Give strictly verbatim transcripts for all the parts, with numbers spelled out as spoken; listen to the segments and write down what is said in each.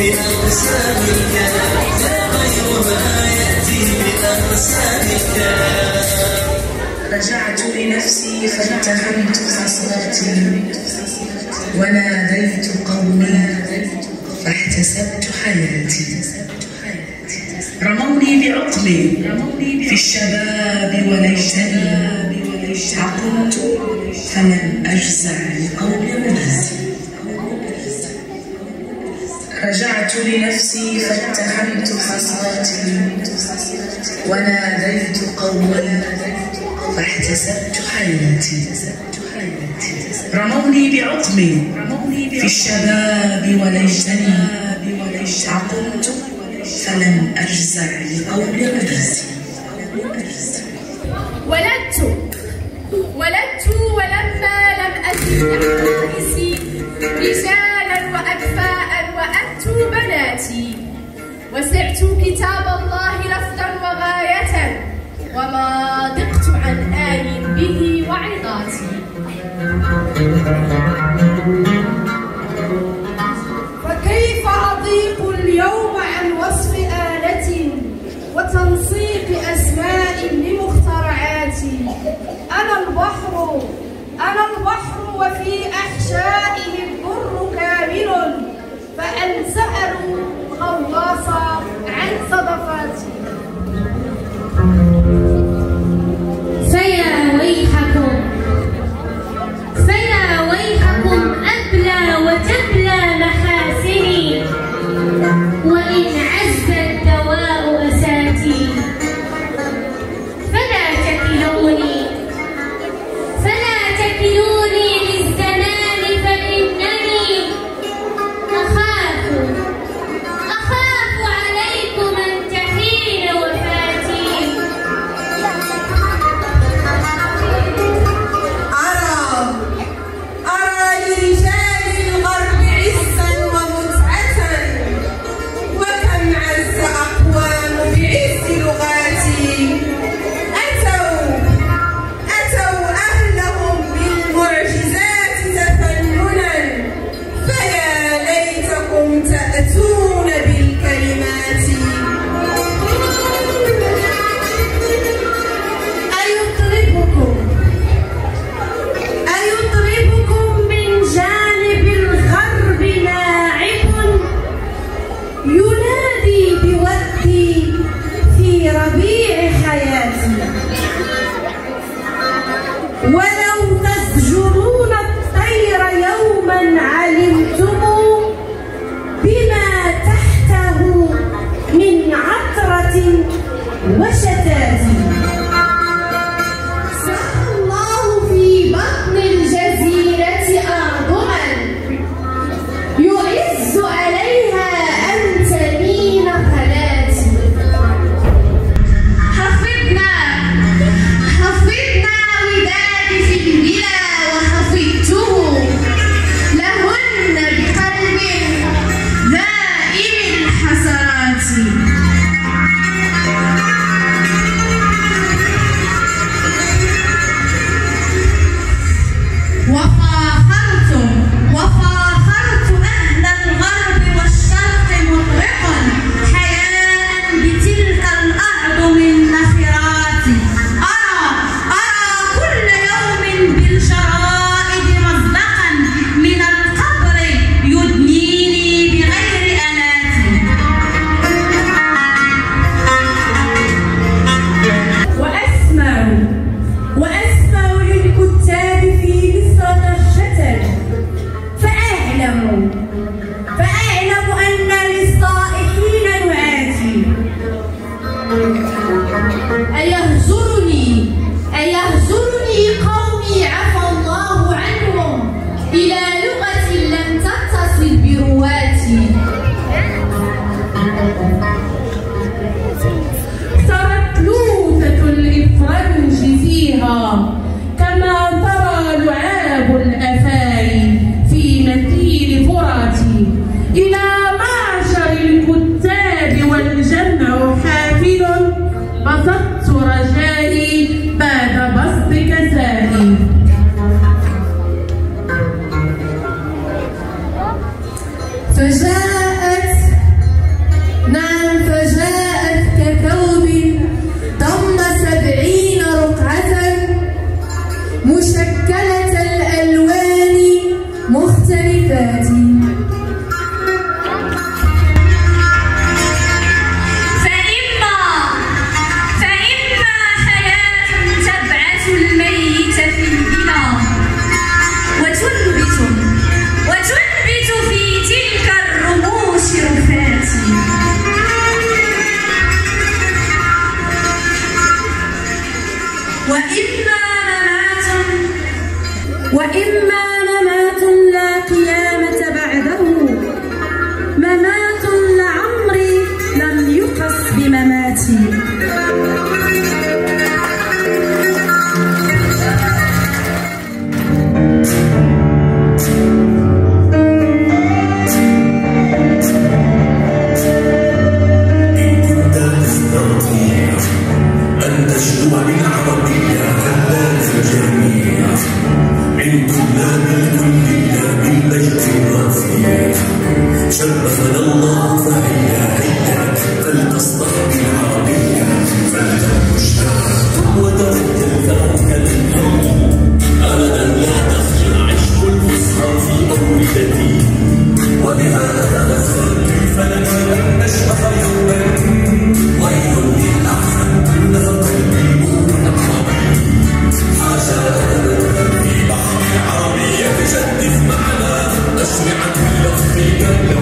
بأغصانك لا غير ما يأتي بأغصانك. رجعت لنفسي فاتهمت خصلاتي وناديت قومي فاحتسبت حياتي. رموني بعقمي في الشباب وليتني عقلت فلم أجزع لقول مجزي. رجعت لنفسي فاتهمت خصلاتي وناديت قومي فاحتسبت حياتي. رموني بعقمي في الشباب وليتني عقلت فلم أجزع لقول مجزي. ولدت ولدت ولما لم أزد أحاديثي رجالا وأكفاء وأتوا بناتي. وسعت كتاب الله لفظا وغاية وما ضقت عن آي به وعظاتي. فكيف أضيق اليوم عن وصف آلة وتنسيق أسماء لمخترعاتي. أنا البحر أنا البحر وفي أحشائه البر كامل فأن سألوا غواص عن صدفاتي. فيا ويحكم فيا ويحكم أبلى وتبلى محاسني وإن عز الدواء أساتي. فلا تكلوني فلا تكلوني للزمان فإنني أخاف أخاف عليكم أن تحين وفاتي. أرى أرى لرجال الغرب عزا ومتعة وكم عز أقوام بعز لغاتي. أتوا أتوا أهلهم بالمعجزات تفننا فيا ليتكم تأتون بالكلمات. أيطربكم أيطربكم من جانب الغرب لاعب ينادي بودي في ربيع حياتي. ولو تزجرون الطير يوما علمتم بما تحته من عطرة وشتات. سقى الله في بطن الجزيرة أرضا يعز عليها أن تمين خلاتي. حفظنا حفظنا ودادي في البلا وحفظته لهن بقلب دائم الحسرات. بناتي. شرفنا الله فهيا هيا فلتصدح بالعربية فلتنشتاق وترتل فوق الحب أبدا لا تخجل عشق الفصحى في أوردتي وبهذا نسأل كيف لك لن نشبح يوما ويل للأحسن أنها قلبي نور عربي حاشا أبدا في بحر العربية تجدف معنا أسمعت اللفظ قبل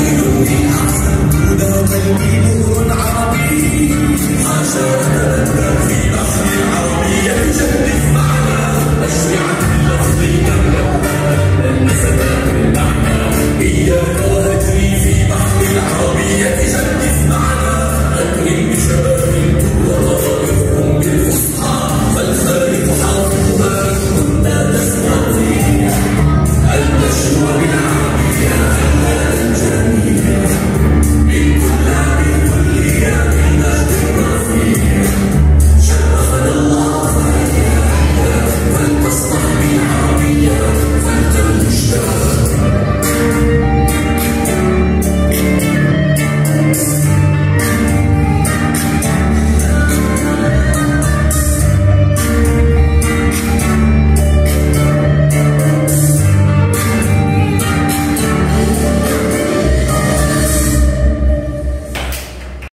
عربي عشان